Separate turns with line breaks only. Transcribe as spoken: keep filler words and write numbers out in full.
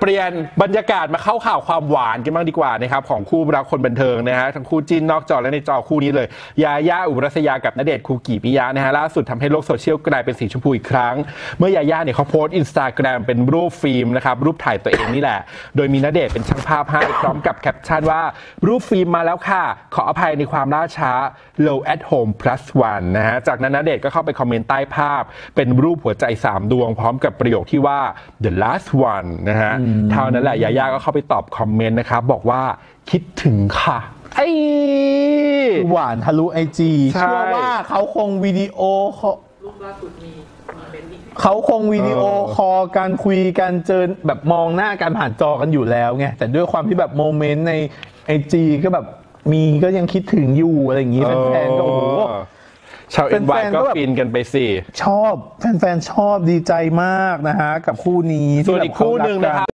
เปลี่ยนบรรยากาศมาเข้าข่าวความหวานกันบ้างดีกว่านะครับของคู่รักคนบันเทิงนะฮะทั้งคู่จิ้นนอกจอและในจอคู่นี้เลยยาย่าอุรัสยากับณเดชน์คูกิมิยะนะฮะล่าสุดทำให้โลกโซเชียลกลายเป็นสีชมพูอีกครั้งเมื่อยาย่าเนี่ยเขาโพสต์อินสตาแกรมเป็นรูปฟิล์มนะครับรูปถ่ายตัวเองนี่แหละโดยมีณเดชน์เป็นช่างภาพให้พร้อมกับแคปชั่นว่ารูปฟิล์มมาแล้วค่ะขออภัยในความล่าช้า low at home plus one นะฮะจากนั้นณเดชน์ก็เข้าไปคอมเมนต์ใต้ภาพเป็นรูปหัวใจสามดวงพร้อมกับประโยคที่ว่า the last one นะฮะเท่านั้นแหละยาย่าก็เข้าไปตอบคอมเมนต์นะครับบอกว่าคิดถึงค่ะไอ้
หวานทะลุไอจีเชื่อว่าเขาคงวิดีโอรูปล่าสุดมีเขาคงวิดีโอคอลการคุยกันเจอแบบมองหน้ากันผ่านจอกันอยู่แล้วไงแต่ด้วยความที่แบบโมเมนต์ในไอจีก็แบบมีก็ยังคิดถึงอยู่อะไรอย่างงี้แฟนๆก็โอ้โห
ชาวเอ็นวายก็ฟินกันไปสิ
ชอบแฟนๆชอบดีใจมากนะฮะกับคู่นี้
ส่วนอีกคู่หนึ่งนะครับ